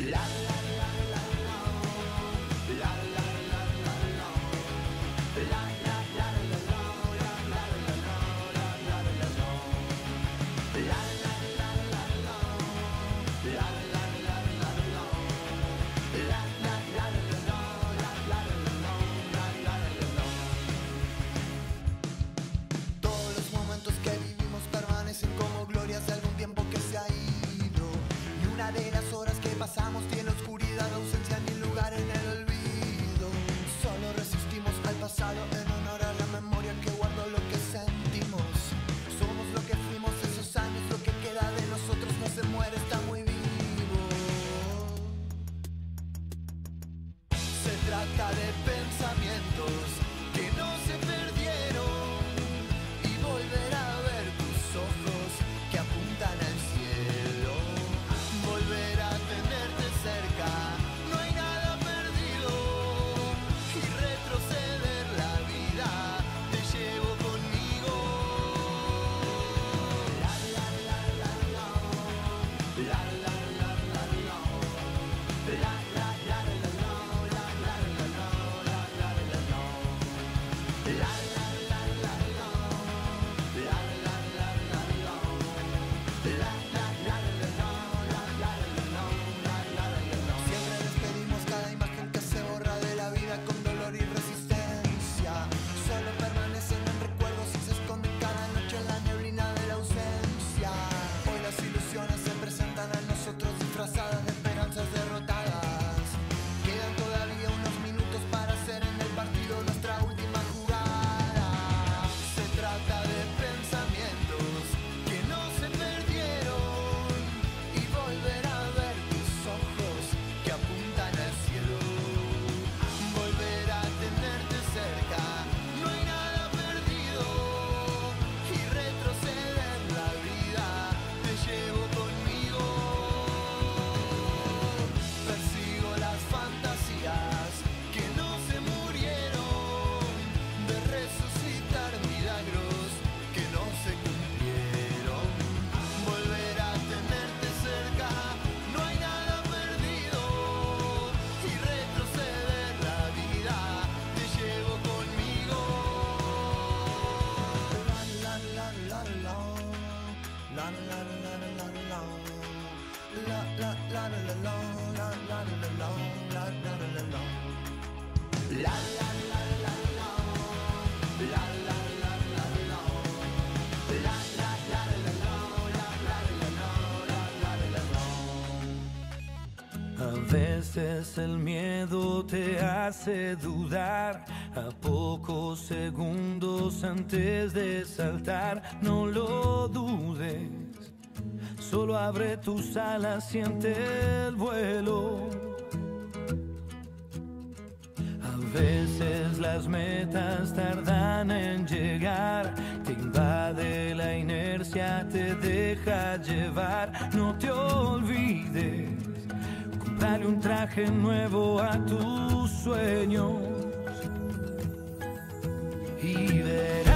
Pasamos tiene oscuridad, ausencia ni lugar en el olvido. Solo resistimos al pasado en honor a la memoria que guardó lo que sentimos. Somos lo que fuimos esos años, lo que queda de nosotros no se muere, está muy vivo. Se trata de pensamientos que no se perdieron y volver a ver tus ojos que apuntan al cielo. Volver a tenerte cerca, no hay nada perdido y retroceder la vida, te llevo conmigo. La la la la la, la la la la la, la la la la la, la la la la, la la la la, la la la la la, la la la. Siempre despedimos cada imagen que se borra de la vida con dolor y resistencia. Solo permanecen en recuerdos y se esconden cada noche en la neblina de la ausencia. Hoy las ilusiones se presentan a nosotros disfrazadas de esperanzas derrotadas. Quedan todavía unos minutos para hacer en el partido nuestra última jugada. Se trata de pensamientos que no se perdieron y volver a ver tus ojos que apuntan al cielo. Volver a tenerte cerca, no hay nada perdido y retroceder la vida, te llevo conmigo. Persigo las fantasías que no se murieron, de resucitar milagros que no se cumplieron. Volver a tenerte cerca, no hay nada perdido y retroceder la vida, te llevo conmigo. La la la la la, la la la la la, la la la la la, la la la la la, la la la la la, la la la la la, la la la la la, la la la la la, la la la la la. A veces el miedo te hace dudar, a pocos segundos antes de saltar. No lo dudes, solo abre tus alas, siente el vuelo. A veces las metas tardan en llegar, te invade la inercia, te deja llevar. No te olvides, comprale un traje nuevo a tus sueños y verás